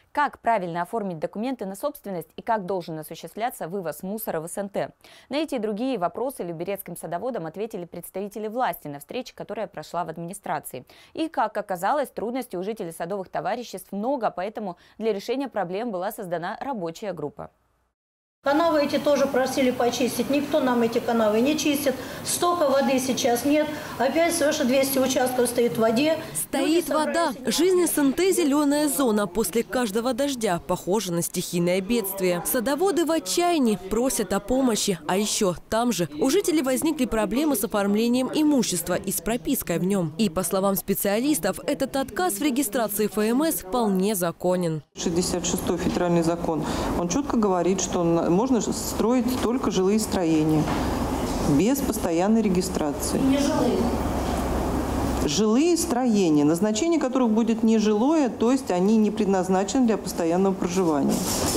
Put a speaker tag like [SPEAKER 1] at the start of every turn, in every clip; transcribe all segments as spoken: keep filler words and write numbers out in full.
[SPEAKER 1] Как правильно оформить документы на собственность и как должен осуществляться вывоз мусора в СНТ? На эти и другие вопросы люберецким садоводам ответили представители власти на встрече, которая прошла в администрации. И, как оказалось, трудностей у жителей садовых товариществ много, поэтому для решения проблем была создана рабочая группа.
[SPEAKER 2] Канавы эти тоже просили почистить. Никто нам эти канавы не чистит. Стока воды сейчас нет. Опять свыше двухсот участков стоит в воде.
[SPEAKER 3] Стоит вода. Жизнь СНТ – зеленая зона. После каждого дождя похоже на стихийное бедствие. Садоводы в отчаянии просят о помощи. А еще там же у жителей возникли проблемы с оформлением имущества и с пропиской в нем. И, по словам специалистов, этот отказ в регистрации ФМС вполне законен.
[SPEAKER 4] шестьдесят шестой федеральный закон. Он четко говорит, что можно строить только жилые строения, без постоянной регистрации.
[SPEAKER 2] Не жилые.
[SPEAKER 4] Жилые строения, назначение которых будет нежилое, то есть они не предназначены для постоянного проживания.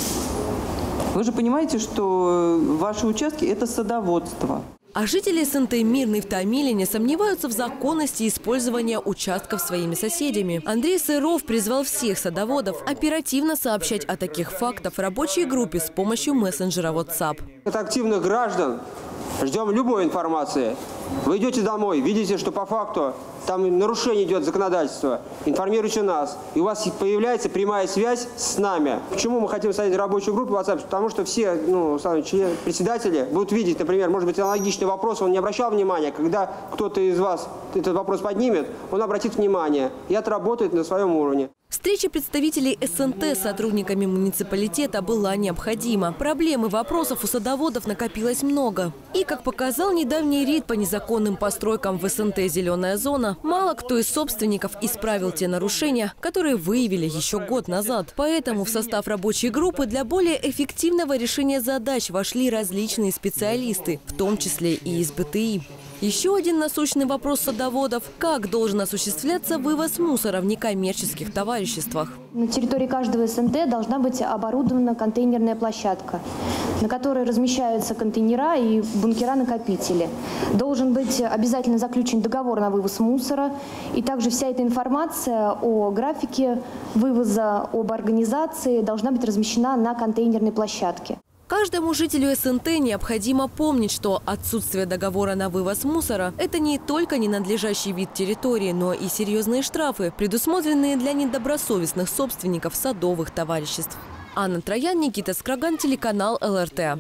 [SPEAKER 4] Вы же понимаете, что ваши участки – это садоводство.
[SPEAKER 3] А жители СНТ Мирный в Томилине сомневаются в законности использования участков своими соседями. Андрей Сыров призвал всех садоводов оперативно сообщать о таких фактах в рабочей группе с помощью мессенджера WhatsApp.
[SPEAKER 5] От активных граждан ждем любой информации. Вы идете домой, видите, что по факту там нарушение идет законодательства, информируйте нас. И у вас появляется прямая связь с нами. Почему мы хотим создать рабочую группу WhatsApp? Потому что все ну, председатели будут видеть, например, может быть, аналогичный вопрос, он не обращал внимания. Когда кто-то из вас этот вопрос поднимет, он обратит внимание и отработает на своем уровне.
[SPEAKER 3] Встреча представителей СНТ с сотрудниками муниципалитета была необходима. Проблем и вопросов у садоводов накопилось много. И, как показал недавний рейд по незаконным постройкам в СНТ «Зеленая зона», мало кто из собственников исправил те нарушения, которые выявили еще год назад. Поэтому в состав рабочей группы для более эффективного решения задач вошли различные специалисты, в том числе и из БТИ. Еще один насущный вопрос садоводов – как должен осуществляться вывоз мусора в некоммерческих товариществах.
[SPEAKER 6] На территории каждого СНТ должна быть оборудована контейнерная площадка, на которой размещаются контейнера и бункера-накопители. Должен быть обязательно заключен договор на вывоз мусора. И также вся эта информация о графике вывоза, об организации должна быть размещена на контейнерной площадке.
[SPEAKER 3] Каждому жителю СНТ необходимо помнить, что отсутствие договора на вывоз мусора – это не только ненадлежащий вид территории, но и серьезные штрафы, предусмотренные для недобросовестных собственников садовых товариществ. Анна Троян, Никита Скраган, телеканал ЛРТ.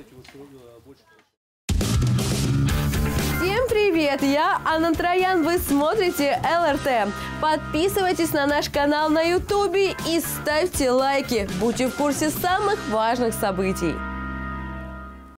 [SPEAKER 7] Всем привет! Я Анна Троян, вы смотрите ЛРТ. Подписывайтесь на наш канал на ютубе и ставьте лайки. Будьте в курсе самых важных событий.